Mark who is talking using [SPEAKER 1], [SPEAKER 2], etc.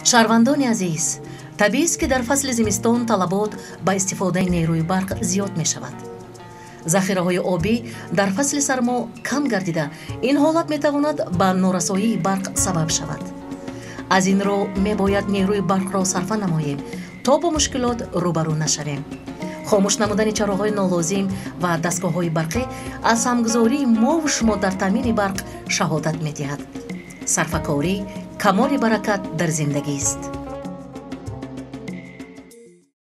[SPEAKER 1] шаҳрвандони азиз, табиист ки дар фасли зимистон талабот ба истифодаи нерӯи барқ зиёд мешавад. захираҳои обӣ дар фасли сармо кам гардида, ин ҳолат метавонад ба норасоии барқ сабаб шавад. аз ин роҳ мебояд нерӯи барқро сарфа намоем, то бо мушкилот рӯбарӯ нашавем. хомӯш намудани чароғҳои нолозим ва дастгоҳҳои барқӣ аз ҳамгузории мову шумо дар таъмини барқ шаҳодат медиҳад. сарфакорӣ камоли баракат дар зиндагист.